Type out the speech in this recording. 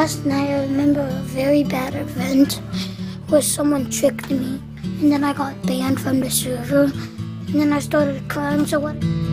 last night I remember a very bad event where someone tricked me, and then I got banned from the server, and then I started crying, so what?